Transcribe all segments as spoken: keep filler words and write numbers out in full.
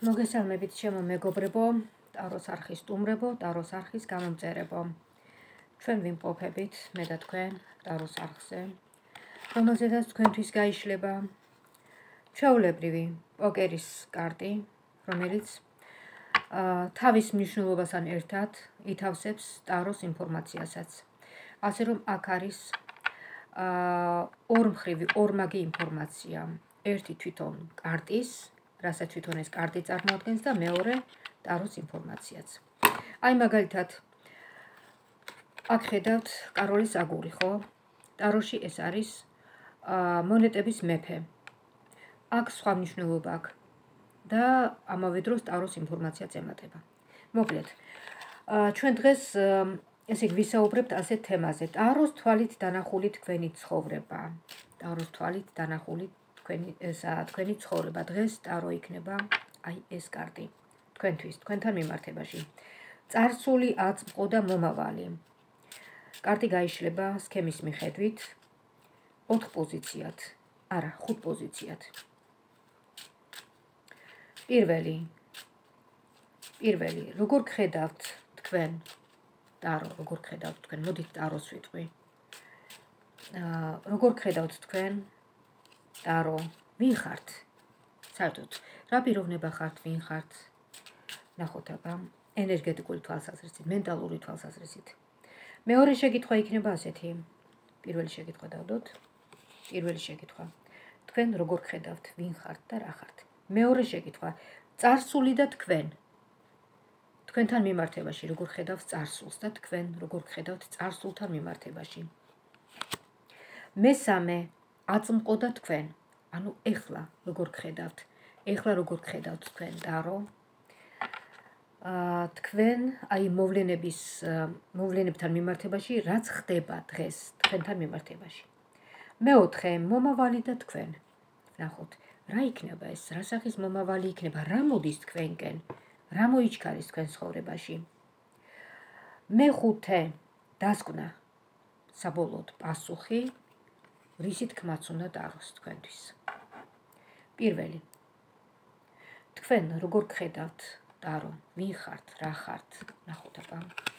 მოგესალმებით ჩემო მეგობრებო, ტაროს არხის სტუმრებო, ტაროს არხის გამომწერებო. ჩვენ ვიმყოფებით მე და თქვენ ტაროს არხზე, რომელზედაც თქვენთვის გაიშლება ჩვეულებრივი პოკერის კარტი, რომელიც თავის მნიშვნელობასთან ერთად ითავსებს ტაროს ინფორმაციასაც. ასე რომ აქ არის ორმხრივი, ორმაგი ინფორმაცია. ერთი თვითონ კარტის, რასაც თვითონ ეს კარტი წარმოადგენს და მეორე ტაროს ინფორმაციაც. აი მაგალითად აქ ხედავთ კაროლის აგური, ხო? ტაროში ეს არის მონეტების მეფე. აქ სხვა მნიშვნელობა აქვს და ამავე დროს ტაროს ინფორმაციაც ემატება. მოკლედ, ჩვენ დღეს ესე იგი ვისაუბრებთ ასეთ თემაზე. ტაროს თვალით დანახული თქვენი ცხოვრება. ტაროს თვალით დანახული თქვენი ესა თქვენი ცხოვრება. დღეს ტარო იქნება აი ეს კარტი თქვენთვის, თქვენთან მიმართებაში. წარსული, აწმყო და მომავალი. კარტი გაიშლება სქემის მიხედვით ოთხ პოზიციად, არა, ხუთ პოზიციად. პირველი, პირველი, როგორ გხედავთ თქვენ ტარო, როგორ გხედავთ თქვენ, მოდით ტაროს ვიტყვი. როგორ გხედავთ თქვენ ტარო, ვინ ხართ? საერთოდ, რა პიროვნება ხართ, ვინ ხართ? ნახოთ აბა, ენერგეტიკული თვალსაზრისით, მენტალური თვალსაზრისით. მეორე შეკითხვა იქნება ასეთი. პირველი შეკითხვა დავდოთ. პირველი შეკითხვა. თქვენ როგორ გხედავთ, ვინ ხართ და რა ხართ? მეორე შეკითხვა. წარსული და თქვენ. თქვენთან მიმართებაში როგორ ხედავთ წარსულს და თქვენ როგორ გხედავთ წარსულთან მიმართებაში. მესამე, აწმყო და თქვენ. ანუ ეხლა როგორ გხედავთ? ეხლა როგორ გხედავთ თქვენ ტარო? თქვენ აი მოვლენების მოვლენებთან მიმართებაში რაც ხდება დღეს თქვენთან მიმართებაში. მეოთხე, მომავალი და თქვენ. ნახოთ, რა იქნება ეს? რა სახის მომავალი იქნება? რა მოდის თქვენკენ? რა მოიჩქარის თქვენ ცხოვრებაში? მეხუთე, დასკვნა. საბოლოოდ პასუხი, რისი თქმაც უნდა ტაროს თქვენთვის. პირველი. თქვენ როგორ გხედავთ ტარო? ვინ ხართ? რა ხართ? ნახოთ აბა.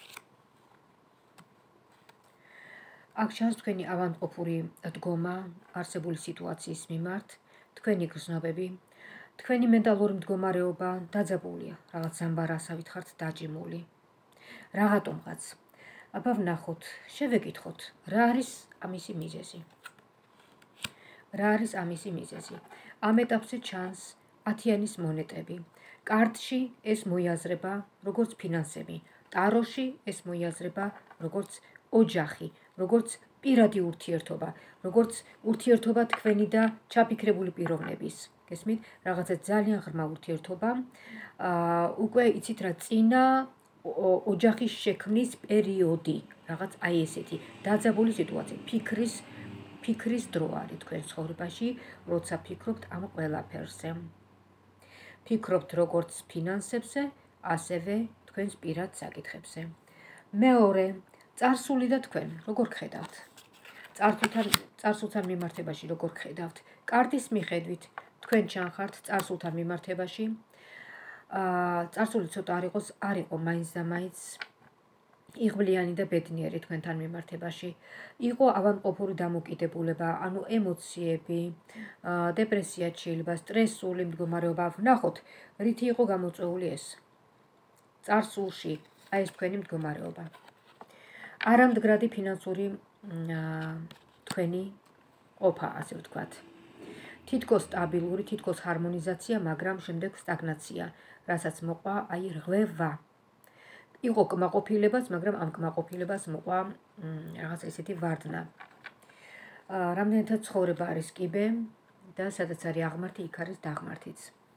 აქ ჩანს თქვენი ავადმყოფური დგომა არსებული სიტუაციის მიმართ, თქვენი გრძნობები, თქვენი მენტალური მდგომარეობა დაძაბულია, რაღაც ამბარასავით ხართ დაჭიმული. რაღაცომღაც. აბა ვნახოთ, შევეკითხოთ, რა არის ამისი მიზეზი? რა არის ამისი მიზეზი? ამ ეტაპზე ჩანს ათიანის მონეტები. კარტში ეს მოიაზრება როგორც ფინანსები, ტაროში ეს მოიაზრება როგორც ოჯახი, როგორც პირადი ურთიერთობა, როგორც ურთიერთობა თქვენი და ჩაფიქრებული პიროვნების. გესმით, რაღაცა ძალიან ღრმა ურთიერთობა. უკვე იცით რა, წინა ოჯახის შექმნის პერიოდი, რაღაც აი ესეთი დაძაბული სიტუაცია, ფიქრის ფიქრის დრო არის თქვენ ცხოვრებაში, როცა ფიქრობთ ამ ყველაფერზე. ფიქრობთ როგორც ფინანსებზე, ასევე თქვენს პირად საკითხებზე. მეორე, წარსული და თქვენ, როგორ გხედავთ? წარსულთან წარსულთან მიმართებაში როგორ გხედავთ? კარტის მიხედვით თქვენ ჩანხართ წარსულთან მიმართებაში. წარსული ცოტა არ იყოს, არ იყო მაინც და მაინც იღბლიანი და ბედნიერი თქვენთან მიმართებაში. იყო ავადმყოფური დამოკიდებულება, ანუ ემოციები, დეპრესია შეიძლება, სტრესული მდგომარეობა. ვნახოთ, რითი იყო გამოწვეული ეს. წარსულში, აი ეს თქვენი მდგომარეობა. არამდგრადი ფინანსური თქვენი ყოფა, ასე ვთქვათ. თითქოს სტაბილური, თითქოს ჰარმონიზაცია, მაგრამ შემდეგ სტაგნაცია, რასაც მოყვა აი რღვევა. იყო კმაყოფილებაც, მაგრამ ამ კმაყოფილებას მოყვა რაღაც ესეთი ვარდნა. რამდენადაც ცხოვრება არის კიბე და სადაც არის აღმართი, იქ არის დაღმართიც.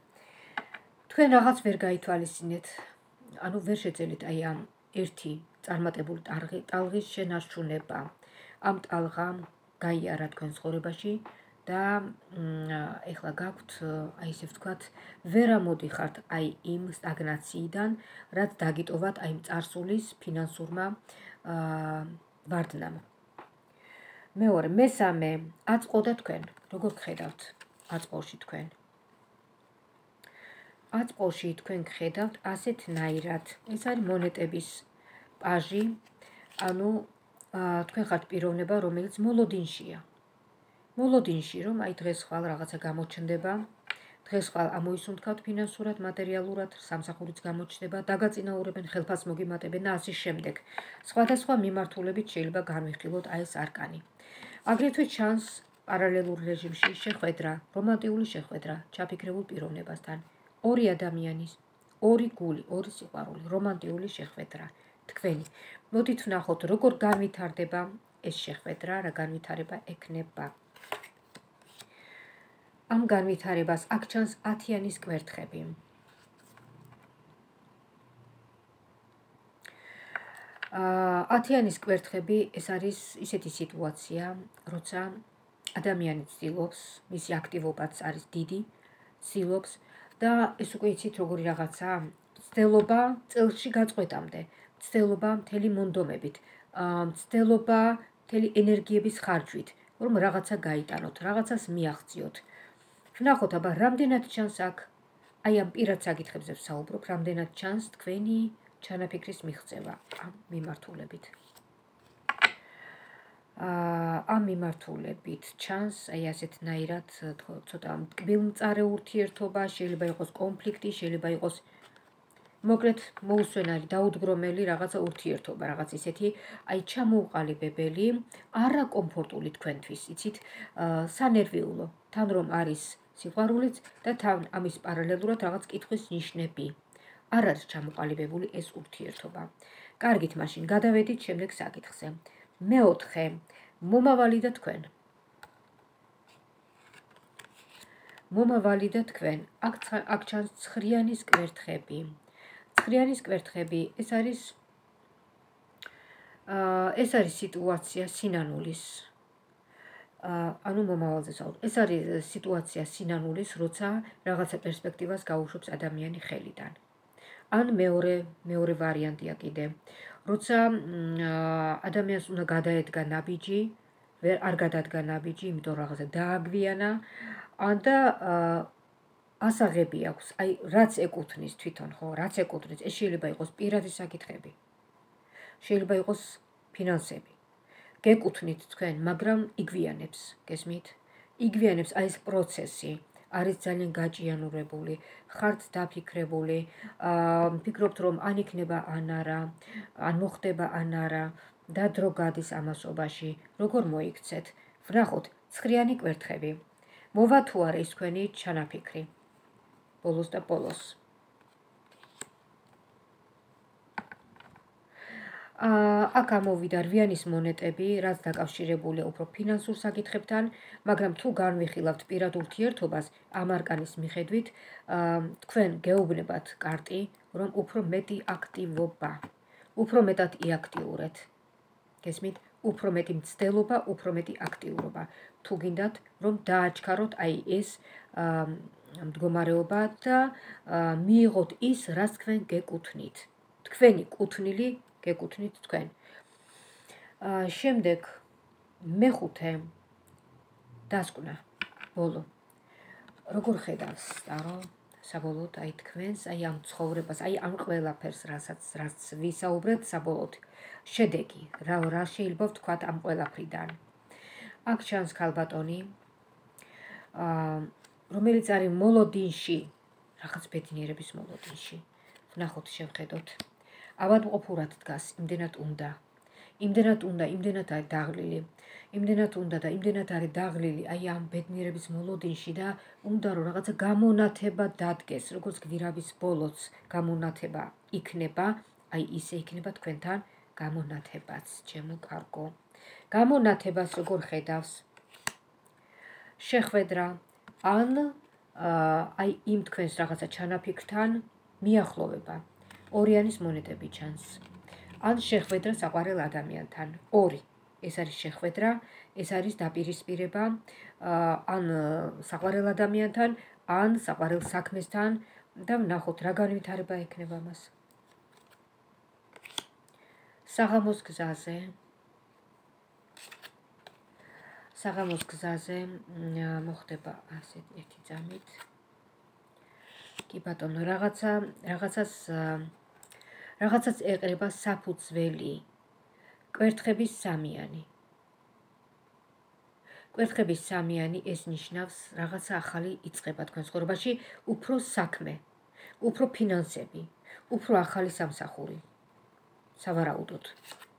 თქვენ რაღაც ვერ გაითვალისწინეთ, ანუ ვერ შეძელით აი ამ ერთი წარმატებული ტალღის შენარჩუნება. ამ ტალღამ გაიარა თქვენ ცხოვრებაში და ეხლა გაქვთ, აი ესე ვთქვათ, ვერ ამოდიხართ აი იმ სტაგნაციიდან, რაც დაგიტოვათ აი წარსულის ფინანსურმა ვარდნამ. მეორე, მესამე, აწყო და თქვენ, როგორ გხედავთ აწყოში თქვენ? აწყოში თქვენ გხედავთ ასეთნაირად. ეს არის მონეტების პაჟი, ანუ თქვენ ხართ პიროვნება, რომელიც მოლოდინშია. მოლოდინში, რომ აი დღეს ხვალ რაღაცა გამოჩნდება, დღეს ხვალ ამოისუნთქავთ ფინანსურად, მატერიალურად, სამსახურიც გამოჩნდება, დაგაწინაურებენ, ხელფასს მოგიმატებენ და ასე შემდეგ. სხვადასხვა მიმართულებით შეიძლება განვიხილოთ აი ეს არკანი. აგრეთვე ჩანს პარალელურ რეჟიმში შეხვედრა, რომანტიკული შეხვედრა ჩაფიქრებულ პიროვნებასთან. ორი ადამიანის, ორი გული, ორი სიყვარული, რომანტიკული შეხვედრა. თქვენი. მოდით ვნახოთ, როგორ განვითარდება ეს შეხვედრა, რა განვითარება ექნება. ამ განვითარებას აქ ჩანს ათიანის კვერთხები. ათიანის კვერთხები ეს არის ისეთი სიტუაცია, როცა ადამიანი ცდილობს, მისი აქტივობაც არის დიდი, ცდილობს და ეს უკვე იცით როგორი რაღაცა, ცდილობა წელში გაწყვეტამდე, ცდილობა მთელი მონდომებით, ცდილობა მთელი ენერგიების ხარჯვით, რომ რაღაცა გაიტანოთ, რაღაცას მიაღწიოთ. ვნახოთ, აბა, რამდენად ჩანს აქ, აი ამ პირად საკითხებზე ვსაუბრობ, რამდენად ჩანს თქვენი ჩანაფიქრის მიღწევა ამ მიმართულებით. ამ მიმართულებით ჩანს აი ასეთნაირად ცოტა მტკბილმწარე ურთიერთობა, შეიძლება იყოს კონფლიქტი, შეიძლება იყოს მოკლედ მოუსვენარი, დაუდგრომელი რაღაცა ურთიერთობა, რაღაც ისეთი, აი ჩამოუყალიბებელი, არაკომფორტული თქვენთვის, იცით, სანერვიულო, თან რომ არის სიყვარულიც და თან ამის პარალელურად რაღაც კითხვის ნიშნები. არ არის ჩამოყალიბებული ეს ურთიერთობა. კარგით, მაშინ გადავედით შემდეგ საკითხზე. მეოთხე, მომავალი და თქვენ. მომავალი და თქვენ. აქ ჩანს ცხრიანის კვერთხები. ცხრიანის კვერთხები, ეს არის ეს არის სიტუაცია სინანულის. ანუ მომავალზე საუბრობ. ეს არის სიტუაცია სინანულის, როცა რაღაცა პერსპექტივას გაუშვებს ადამიანი ხელიდან. ან მეორე მეორე ვარიანტია კიდე. როცა ადამიანს უნდა გადაედგა ნაბიჯი, არ გადადგა ნაბიჯი, იმიტომ რაღაცა დააგვიანა, ან და ასაღები აქვს, აი რაც ეკუთვნის თვითონ, ხო, რაც ეკუთვნის, ეს შეიძლება იყოს პირადი საკითხები. შეიძლება იყოს ფინანსები. გეკუთვნით თქვენ, მაგრამ იგვიანებს, გესმით? იგვიანებს აი ეს პროცესი. არის ძალიან გაჭიანურებული, ხართ დაფიქრებული, ფიქრობთ რომ ან იქნება ან არა, ან მოხდება ან არა და დრო გადის ამასობაში, როგორ მოიქცეთ. ვნახოთ, ცხრიანი კვერთხები. მოვა თუ არა ის თქვენი ჩანაფიქრი. ბოლოს და ბოლოს. აქ ამოვიდა რვიანის მონეტები, რაც დაკავშირებულია უფრო ფინანსურ საკითხებთან, მაგრამ თუ განვიხილავთ პირად ურთიერთობას, ამ არკანის მიხედვით, თქვენ გეუბნებათ კარტი, რომ უფრო მეტი აქტივობა, უფრო მეტად იაქტიურეთ. გესმით? უფრო მეტი მცდელობა, უფრო მეტი აქტიურობა. თუ გინდათ, რომ დააჩქაროთ აი ეს მდგომარეობა და მიიღოთ ის, რაც თქვენ გეკუთვნით. თქვენი კუთვნილი გეკუთვნით თქვენ. შემდეგ მეხუთე დასკვნა ბოლო. როგორ ხედავს ტარო საბოლოოდ აი თქვენს, აი ამ ცხოვრებას, აი ამ ყველაფერს, რასაც რაც ვისაუბრეთ საბოლოოდ. შედეგი, რა რა შეიძლება ვთქვათ ამ ყველაფრიდან. აქ ჩანს ქალბატონი, რომელიც არის მოლოდინში, რაღაც ბედნიერების მოლოდინში. ვნახოთ, შევხედოთ. ავადმყოფურად დგას, იმდენად უნდა. იმდენად უნდა, იმდენად არის დაღლილი. იმდენად უნდა და იმდენად არის დაღლილი, აი ამ ბედნიერების მოლოდინში და უნდა რომ რაღაცა გამონათება დადგეს, როგორც გვირავის ბოლოც გამონათება იქნება, აი ისე იქნება თქვენთან გამონათებაც, ჩემო კარგო. გამონათებას როგორ ხედავს? შეხვედრა ან აი იმ თქვენს რაღაცა ჩანაფიქრთან მიახლოვება. ორიანის მონეტები ჩანს. ან შეხვედრა საყვარელ ადამიანთან. ორი. ეს არის შეხვედრა, ეს არის დაპირისპირება ან საყვარელ ადამიანთან, ან საყვარელ საქმესთან და ვნახოთ რა განვითარება ექნება მას. საღამოს გზაზე. საღამოს გზაზე მოხდება ასეთ ერთი ძამით. კი ბატონო, რაღაცა რაღაცას რაღაცას ეყრება საფუძველი, კვერთხების სამიანი. კვერთხების სამიანი ეს ნიშნავს რაღაცა ახალი იწყება თქვენ ცხოვრებაში, უფრო საქმე, უფრო ფინანსები, უფრო ახალი სამსახური. სავარაუდოდ.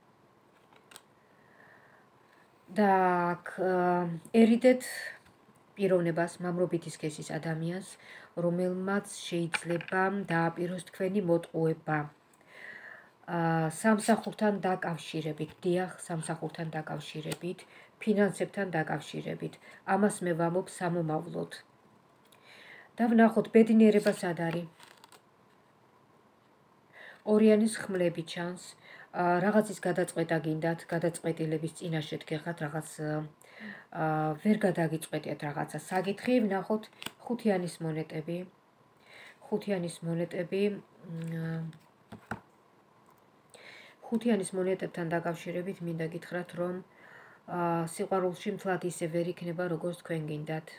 და ერიდეთ პიროვნებას, მამრობითი სქესის ადამიანს, რომელმაც შეიძლება დააპიროს თქვენი მოტყუება. სამსახურთან დაკავშირებით, დიახ, სამსახურთან დაკავშირებით, ფინანსებთან დაკავშირებით. ამას მე ვამბობ სამომავლოდ. და ვნახოთ, ბედნიერება სად არის? ორიანის ხმლები ჩანს, რაღაცის გადაწყვეტა გინდათ, გადაწყვეტილების წინაშე დგეხათ, რაღაც ვერ გადაგიწყვეტიათ რაღაცა საკითხი, ვნახოთ ხუთიანის მონეტები. ხუთიანის მონეტები ხუთიანის მონეტებთან დაკავშირებით მინდა გითხრათ, რომ სიყვარულში მთლად ისე ვერ იქნება, როგორც თქვენ გინდათ.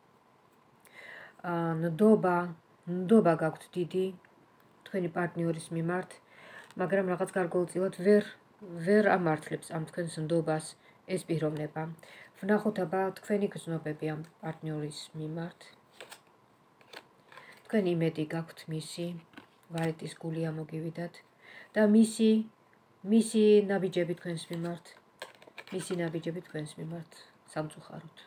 ნდობა, ნდობა გაქვთ დიდი თქვენი პარტნიორის მიმართ, მაგრამ რაღაც გარკვეულწილად ვერ ვერ ამართლებს ამ თქვენს ნდობას ეს პიროვნება. ვნახოთ აბა თქვენი გრძნობები ამ პარტნიორის მიმართ. თქვენ იმედი გაქვთ მისი, ვარეტის გული ამოგივიდათ და მისი მისი ნაბიჯები თქვენს მიმართ, მისი ნაბიჯები თქვენს მიმართ სამწუხაროდ.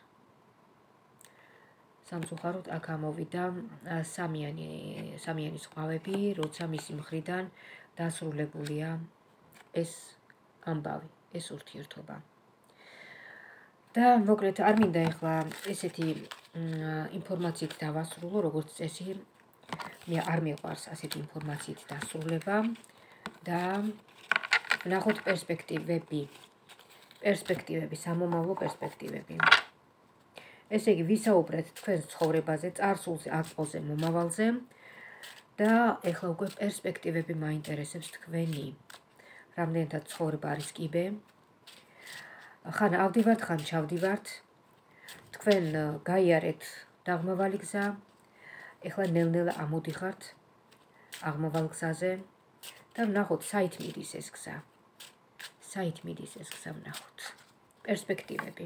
სამწუხაროდ აქ ამოვიდა სამიანი, სამიანის ყვავები, როცა მისი მხრიდან დასრულებულია ეს ამბავი, ეს ურთიერთობა. და მოკლედ არ მინდა ეხლა ესეთი ინფორმაციით დავასრულო, როგორც წესი, მე არ მიყვარს ასეთი ინფორმაციით დასრულება და ვნახოთ პერსპექტივები, პერსპექტივები, სამომავლო პერსპექტივები. ესე იგი, ვისაუბრეთ თქვენს ცხოვრებაზე, წარსულზე, აკყოზე, მომავალზე და ეხლა უკვე პერსპექტივები მაინტერესებს თქვენი. რამდენადაც ცხოვრება არის კიბე, ხან ავდივართ, ხან ჩავდივართ, თქვენ გაიარეთ დაღმავალი გზა, ეხლა ნელ-ნელა ამოდიხართ აღმავალ გზაზე და ვნახოთ, საით მიდის ეს გზა. საით მიდის ეს გზა, ვნახოთ. პერსპექტივები.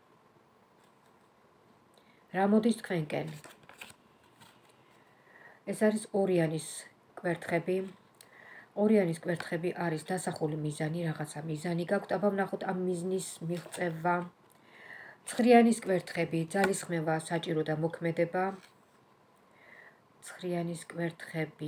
რა მოდის თქვენკენ? ეს არის ორიანის კვერთხები. ორიანის კვერთხები არის დასახული მიზანი, რაღაცა მიზანი გაქვთ, აბა ვნახოთ ამ მიზნის მიღწევა. ცხრიანის კვერთხები, ძალისხმევა, საჭირო და მოქმედება. ცხრიანის კვერთხები.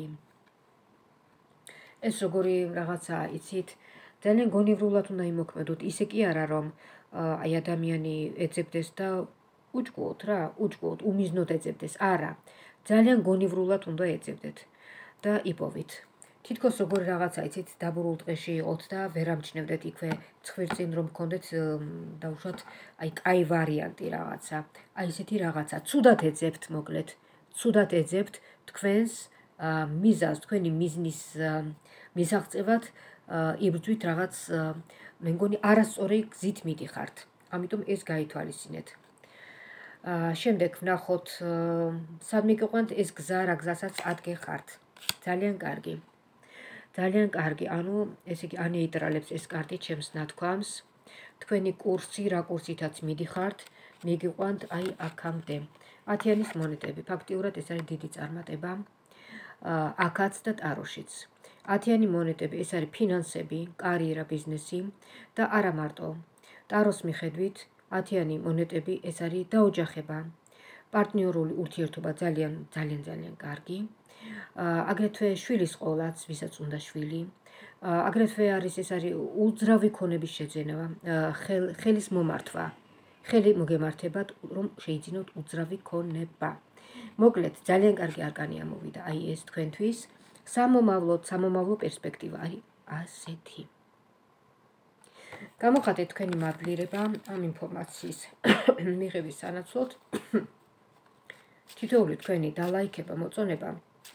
ეს როგორი რაღაცაა, იცით? ძალიან გონივრულად უნდა იმოქმედოთ, ისე კი არა, რომ აი ადამიანი ეძებდეს და უჭკუოთ რა, უჭკუოთ, უმიზნოდ ეძებდეს, არა. ძალიან გონივრულად უნდა ეძებდეთ და იპოვით. თითქოს როგორი რაღაცა, იცით, დაბურულ ტყეში იყოთ და ვერ ამჩნევდეთ იქვე ცხვირწინ რომ გქონდეთ დაუშვათ, აი კაი ვარიანტი რაღაცა. აი ესეთი რაღაცა, ცუდად ეძებთ, მოკლედ. ცუდად ეძებთ თქვენს მიზანს, თქვენი მიზნის მისაღწევად იბრძვით რაღაც, მე მგონი არასწორი გზით მიდიხართ. ამიტომ ეს გაითვალისწინეთ. შემდეგ ვნახოთ, სადმე გიყვანთ ეს გზა, რა გზასაც ადგეხართ. ძალიან კარგი. ძალიან კარგი, ანუ ესე იგი ანეიტრალებს ეს კარტი ჩემს ნათქვამს. თქვენი კურსი, რა კურსითაც მიდიხართ, მიგიყვანთ აი აქამდე. ათიანის მონეტები, ფაქტიურად ეს არის დიდი წარმატება. აქაც და ტაროშიც. ათიანი მონეტები, ეს არის ფინანსები, კარიერა, ბიზნესი და არა მარტო. ტაროს მიხედვით ათიანი მონეტები, ეს არის დაოჯახება. პარტნიორული ურთიერთობა ძალიან ძალიან ძალიან კარგი. აგრეთვე შვილის ყოლაც, ვისაც უნდა შვილი. აგრეთვე არის ეს არის უძრავი ქონების შეძენება, ხელის მომართვა. ხელი მოგემართებათ, რომ შეიძინოთ უძრავი ქონება. მოკლედ, ძალიან კარგი არკანი ამოვიდა, აი ეს თქვენთვის. სამომავლოდ, სამომავლო პერსპექტივა არის ასეთი. გამოხატეთ თქვენი მადლიერება ამ ინფორმაციის მიღების სანაცვლოდ. თითოეული თქვენი დალაიქება, მოწონება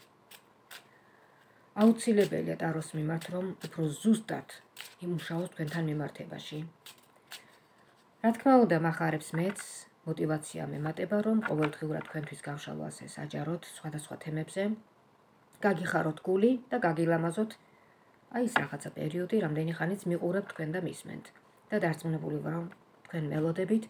აუცილებელია ტაროს მიმართ, რომ უფრო ზუსტად იმუშაოს თქვენთან მიმართებაში. რა თქმა უნდა, მახარებს მეც мотивация მემატება, რომ ყოველდღიურად თქვენთვის გავშალო ასე საჯაროდ სხვადასხვა თემებზე გაგიხაროთ გული და გაგილამაზოთ აი ეს რაღაცა პერიოდი, რამდენი ხანიც მიყურებთ თქვენ და მისმენთ და დარწმუნებული ვარ, რომ თქვენ მელოდებით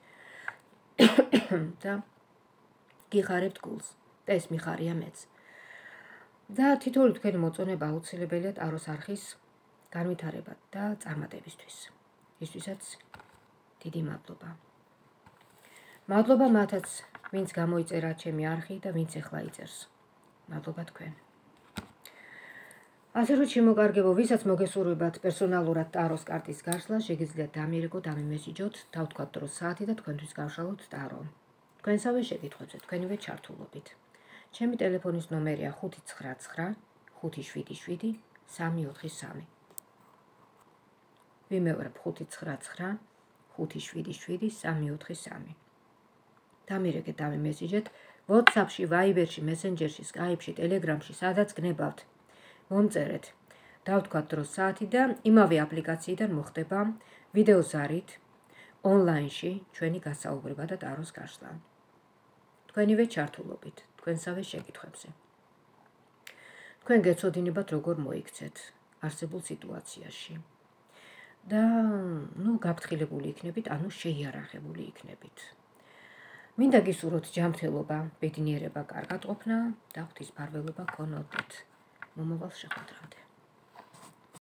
და გიხარებთ გულს და ეს მიხარია მეც. და თითოეული თქვენი მოწონება აუცილებელია ტაროს არხის განვითარებად და წარმატებისთვის. ისთვისაც დიდი მადლობა. მადლობა მათაც, ვინც გამოიწერა ჩემი არხი და ვინც ეხლა იწერს. მადლობა თქვენ. ასე რომ შემოგარგებო, ვისაც მოგესურვებათ პერსონალურად ტაროს კარტის გაშლა, შეგიძლიათ დამიერეკოთ, დამიმესიჯოთ, დავთქვათ დროს საათი და თქვენთვის გავშალოთ ტარო. თქვენსავე შეკითხვებზე, თქვენივე ჩართულობით. ჩემი ტელეფონის ნომერია ხუთი ცხრა ცხრა ხუთი შვიდი შვიდი სამი ოთხი სამი. ვიმეორებ ხუთი ცხრა ცხრა ხუთი შვიდი შვიდი სამი ოთხი სამი. დამიერეკეთ, დამიმესიჯეთ, WhatsApp-ში, Viber-ში, Messenger-ში, Skype-ში, Telegram-ში, სადაც გნებავთ. მომწერეთ, დავთქვათ დროს საათი და იმავე აპლიკაციიდან მოხდება ვიდეო ზარით ონლაინში ჩვენი გასაუბრება და ტაროს გაშლა. თქვენივე ჩართულობით, თქვენსავე შეკითხვებზე. თქვენ გეცოდინებათ, როგორ მოიქცეთ არსებულ სიტუაციაში. და, ნუ, გაფრთხილებული იქნებით, ანუ შეიარაღებული იქნებით. მინდა გისურვოთ ჯანმრთელობა, ბედნიერება, კარგად ყოფნა და ღვთისმფარველობა გქონოდეთ. მომავალ შეხვედრამდე.